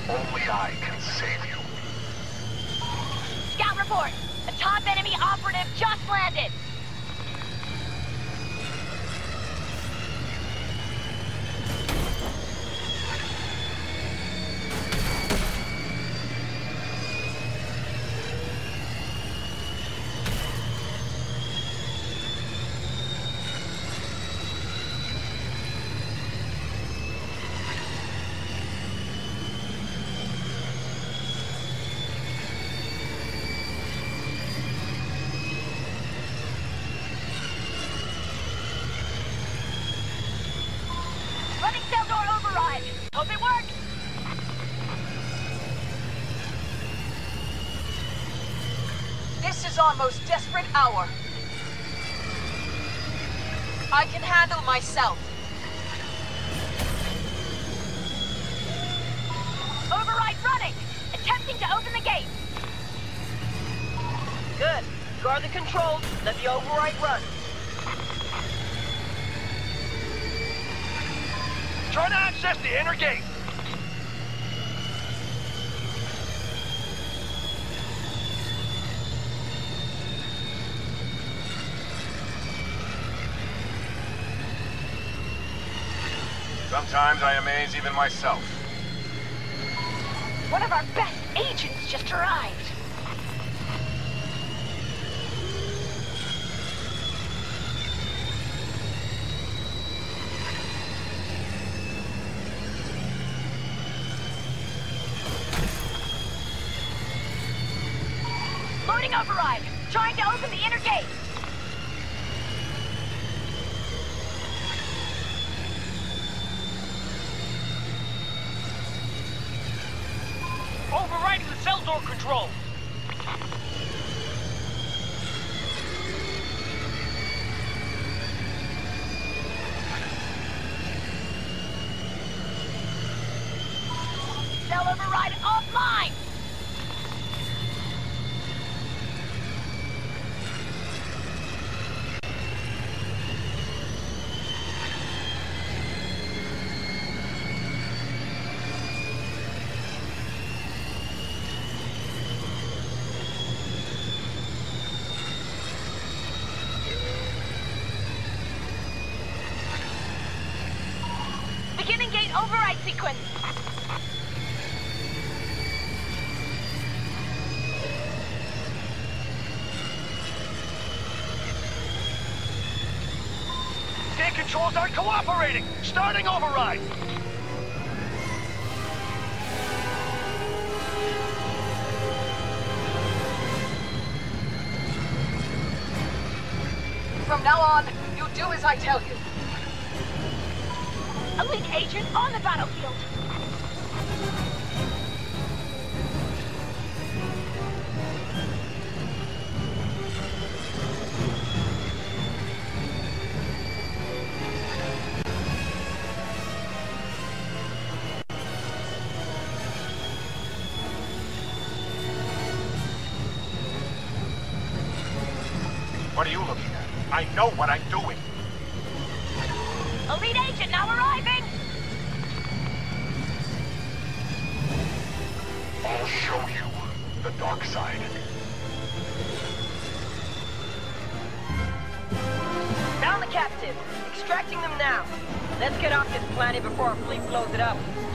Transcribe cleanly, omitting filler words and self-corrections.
Only I can save you. Scout report! A top enemy operative just landed! Hope it works! This is our most desperate hour. I can handle myself. Override running! Attempting to open the gate! Good. Guard the controls. Let the override run. Trying to access the inner gate. Sometimes I amaze even myself. One of our best agents just arrived. Loading override. Trying to open the inner gate. Overriding the cell door control. Cell override offline. Beginning gate override sequence. Gate controls aren't cooperating. Starting override. From now on, you do as I tell you. Elite agent on the battlefield. What are you looking at? I know what I'm doing. Elite agent now arriving! I'll show you the dark side. Found the captive. Extracting them now. Let's get off this planet before our fleet blows it up.